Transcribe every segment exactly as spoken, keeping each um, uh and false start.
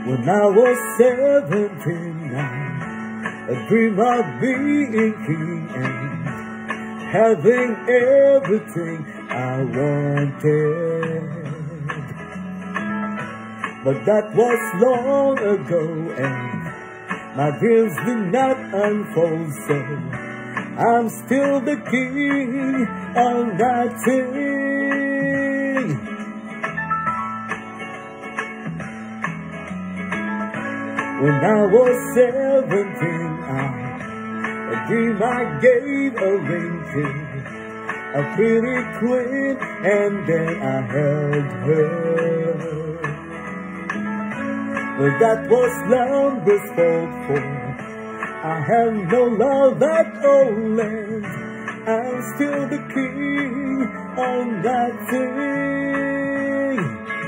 When I was seventeen, I dreamed of being king and having everything I wanted. But that was long ago and my dreams did not unfold, so I'm still the king of nothing. When I was seventeen, I, a dream I gave a ring to a pretty queen, and then I held her. Well, that was long before, for I have no love at all left. I'm still the king of nothing.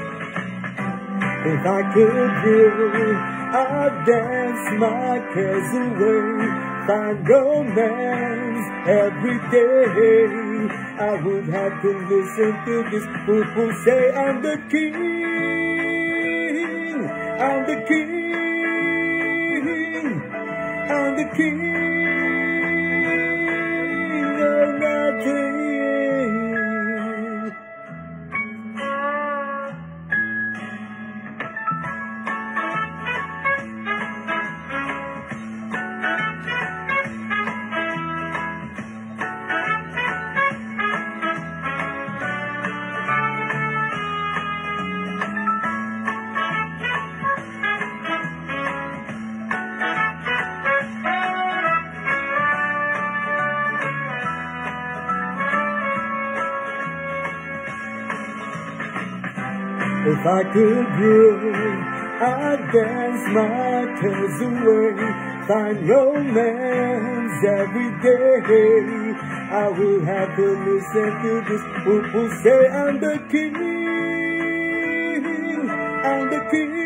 If I could dream, I'd dance my cares away, find romance every day. I would have to listen to this people say I'm the king, I'm the king, I'm the king of nothing. If I could dream, I'd dance my cares away, find romance every day. I will have to listen to this people say I'm the king, I'm the king,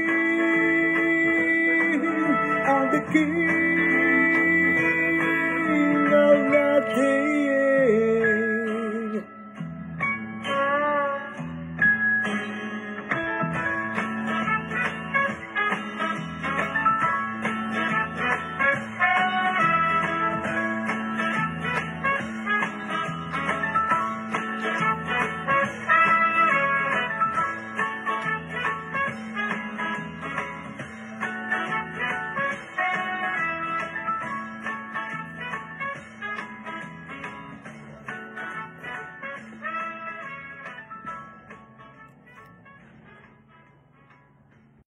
I'm the king of nothing.